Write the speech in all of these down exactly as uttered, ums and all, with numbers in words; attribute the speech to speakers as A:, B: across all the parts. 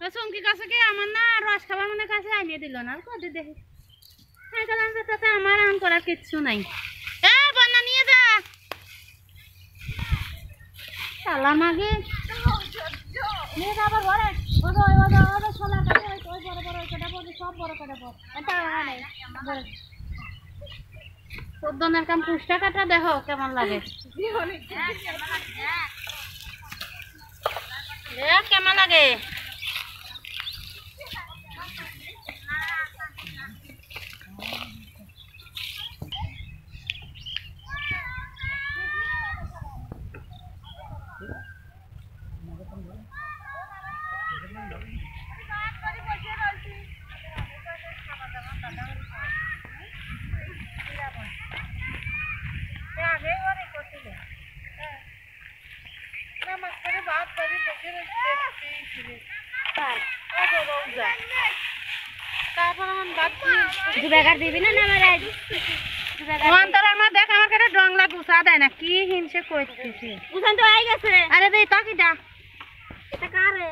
A: চুমকি কাছে কি আমার না রস খাবার মনে কাছে আনিয়ে দিল না কত দেখি তাতে আমার আম করার কিচ্ছু নাই এ বন্যা নিয়ে যা তালা মাগে নিয়ে যা আবার ঘরে ওই ওই ওই ওই সোনা কাটে ওই ওই বড় বড় কাটা বড় সব বড় কাটা বড় এটা নাই তোর কাম পুষ্টা কাটা দেখো কেমন লাগে কেমন লাগে ডংলা গুছা দেয় না কি হিংসে করতেছি উঠান তো আই গেছে আরে বে তা কি দা এটা কারে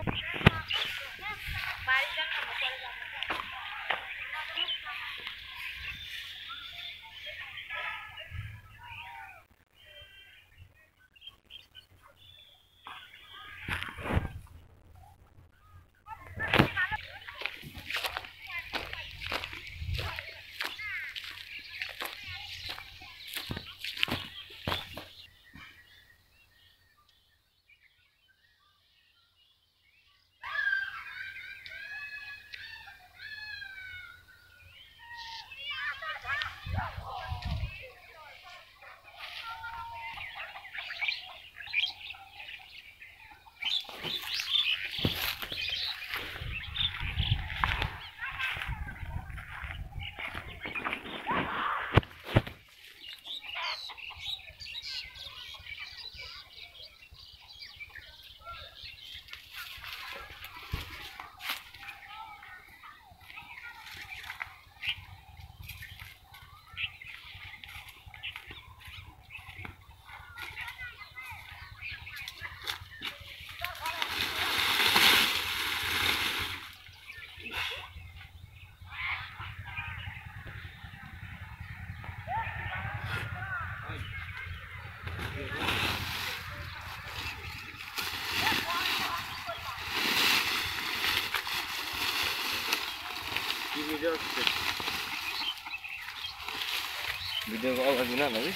B: Video ko lagi na lagi.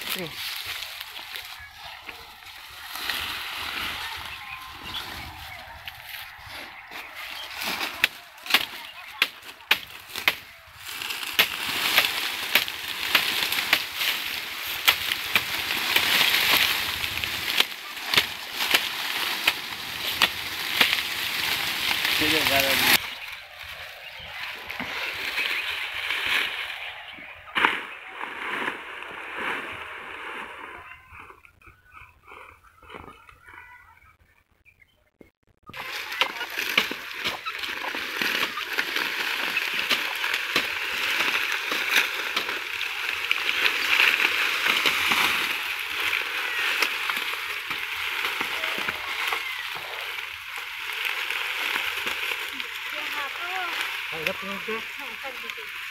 B: Sige, galang. Anggap nanti.